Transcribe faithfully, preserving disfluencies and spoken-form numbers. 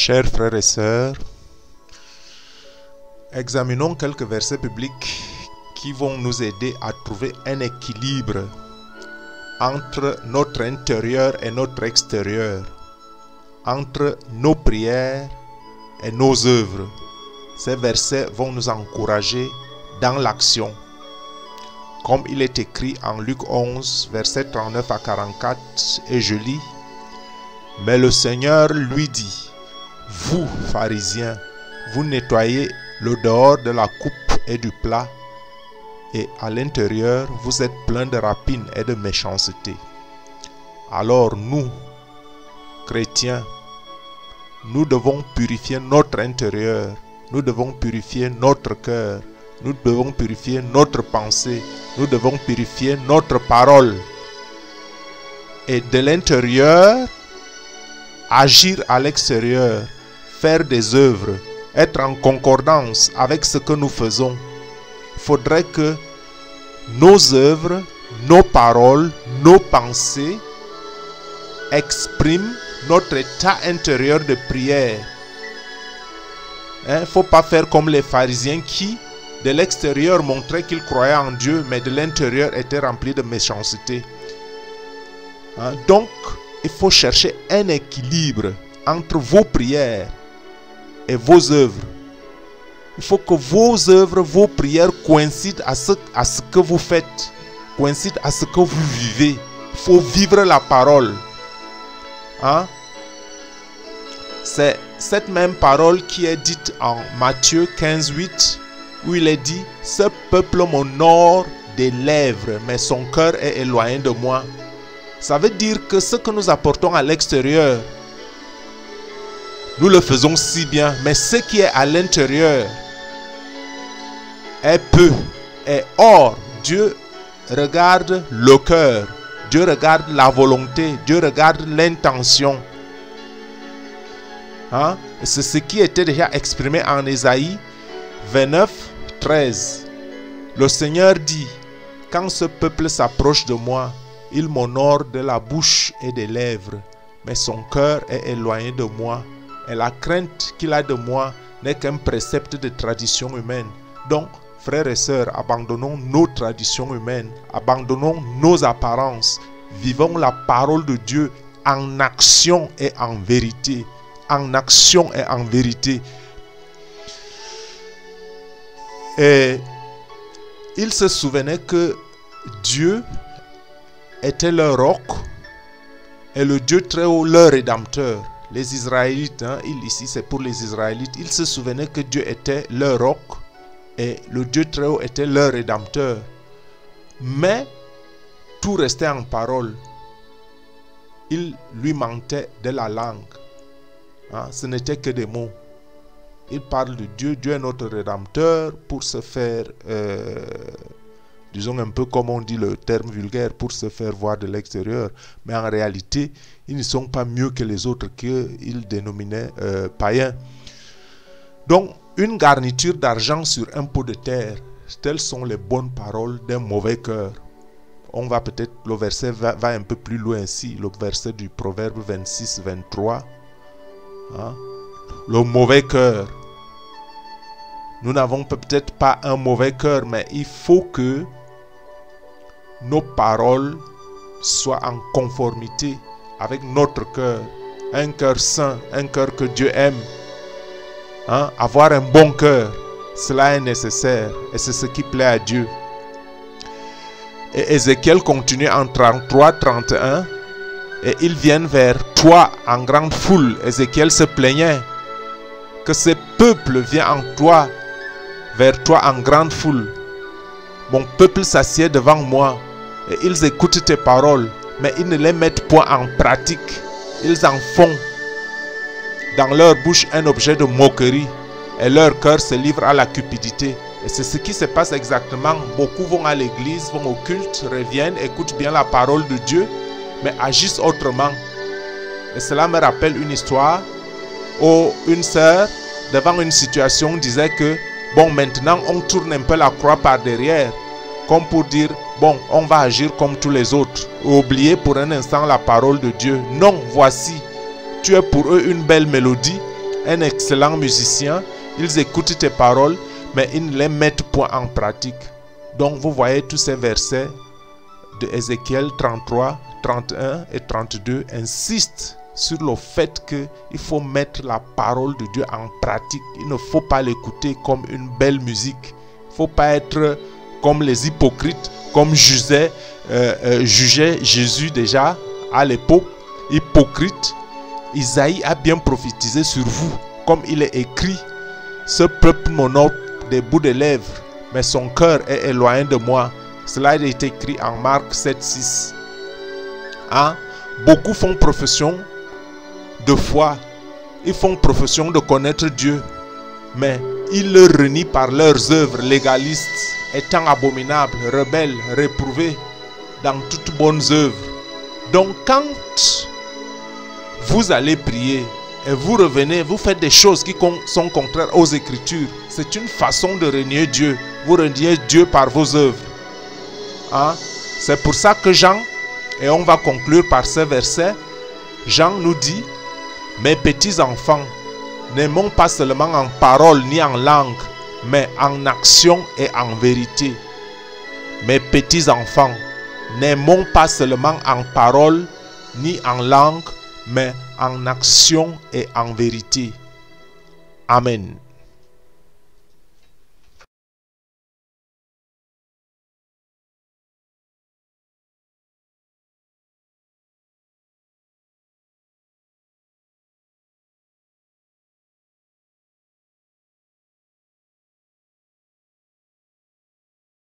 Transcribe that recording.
Chers frères et sœurs, examinons quelques versets bibliques qui vont nous aider à trouver un équilibre entre notre intérieur et notre extérieur, entre nos prières et nos œuvres. Ces versets vont nous encourager dans l'action. Comme il est écrit en Luc onze, versets trente-neuf à quarante-quatre, et je lis: « Mais le Seigneur lui dit, vous, pharisiens, vous nettoyez le dehors de la coupe et du plat, et à l'intérieur, vous êtes pleins de rapine et de méchanceté. Alors nous, chrétiens, nous devons purifier notre intérieur, nous devons purifier notre cœur, nous devons purifier notre pensée, nous devons purifier notre parole. Et de l'intérieur, agir à l'extérieur, faire des œuvres, être en concordance avec ce que nous faisons. Il faudrait que nos œuvres, nos paroles, nos pensées expriment notre état intérieur de prière. Il hein, ne faut pas faire comme les pharisiens qui, de l'extérieur, montraient qu'ils croyaient en Dieu, mais de l'intérieur étaient remplis de méchanceté. Hein, donc, il faut chercher un équilibre entre vos prières et vos œuvres. Il faut que vos œuvres, vos prières coïncident à ce, à ce que vous faites, coïncident à ce que vous vivez. Il faut vivre la parole. Hein? C'est cette même parole qui est dite en Matthieu quinze, huit, où il est dit: « Ce peuple m'honore des lèvres, mais son cœur est éloigné de moi. » Ça veut dire que ce que nous apportons à l'extérieur, nous le faisons si bien, mais ce qui est à l'intérieur est peu. Et or, Dieu regarde le cœur, Dieu regarde la volonté, Dieu regarde l'intention. Hein? C'est ce qui était déjà exprimé en Ésaïe vingt-neuf, treize. Le Seigneur dit: « Quand ce peuple s'approche de moi, il m'honore de la bouche et des lèvres, mais son cœur est éloigné de moi. Et la crainte qu'il a de moi n'est qu'un précepte de tradition humaine. » Donc, frères et sœurs, abandonnons nos traditions humaines, abandonnons nos apparences, vivons la parole de Dieu en action et en vérité. En action et en vérité. Et il se souvenait que Dieu était leur roc et le Dieu très haut leur rédempteur. Les Israélites, hein, il, ici c'est pour les Israélites, ils se souvenaient que Dieu était leur roc et le Dieu très haut était leur rédempteur. Mais tout restait en parole. Il lui manquait de la langue. Hein, ce n'était que des mots. Il parle de Dieu, Dieu est notre rédempteur pour se faire, euh, disons un peu comme on dit le terme vulgaire, pour se faire voir de l'extérieur. Mais en réalité, ils ne sont pas mieux que les autres qu'ils dénominaient euh, païens. Donc, une garniture d'argent sur un pot de terre, telles sont les bonnes paroles d'un mauvais cœur. On va peut-être, le verset va, va un peu plus loin ici, le verset du Proverbe vingt-six, vingt-trois. Hein? Le mauvais cœur. Nous n'avons peut-être pas un mauvais cœur, mais il faut que nos paroles soient en conformité avec notre cœur. Un cœur saint, un cœur que Dieu aime. Hein? Avoir un bon cœur, cela est nécessaire et c'est ce qui plaît à Dieu. Et Ézéchiel continue en trente-trois, trente et un. Et ils viennent vers toi en grande foule. Ézéchiel se plaignait que ce peuple vient en toi, vers toi en grande foule. Mon peuple s'assied devant moi et ils écoutent tes paroles, mais ils ne les mettent point en pratique. Ils en font dans leur bouche un objet de moquerie et leur cœur se livre à la cupidité. Et c'est ce qui se passe exactement. Beaucoup vont à l'église, vont au culte, reviennent, écoutent bien la parole de Dieu, mais agissent autrement. Et cela me rappelle une histoire où une sœur, devant une situation, disait que bon, maintenant on tourne un peu la croix par derrière, comme pour dire bon, on va agir comme tous les autres, oublier pour un instant la parole de Dieu. Non, voici, tu es pour eux une belle mélodie, un excellent musicien, ils écoutent tes paroles, mais ils ne les mettent point en pratique. Donc vous voyez tous ces versets de Ézéchiel trente-trois, trente et un et trente-deux insistent sur le fait qu'il faut mettre la parole de Dieu en pratique. Il ne faut pas l'écouter comme une belle musique. Il ne faut pas être comme les hypocrites, comme jugeait, euh, euh, jugeait Jésus déjà à l'époque. Hypocrite, Isaïe a bien prophétisé sur vous, comme il est écrit: ce peuple m'honore des bouts de lèvres, mais son cœur est éloigné de moi. Cela a été écrit en Marc sept, six. Hein? Beaucoup font profession de foi, ils font profession de connaître Dieu, mais ils le renient par leurs œuvres légalistes, étant abominables, rebelles, réprouvés dans toutes bonnes œuvres. Donc quand vous allez prier et vous revenez, vous faites des choses qui sont contraires aux Écritures, c'est une façon de renier Dieu. Vous reniez Dieu par vos œuvres. Hein? C'est pour ça que Jean, et on va conclure par ce verset, Jean nous dit: mes petits enfants, n'aimons pas seulement en parole ni en langue, mais en action et en vérité. Mes petits enfants, n'aimons pas seulement en parole ni en langue, mais en action et en vérité. Amen.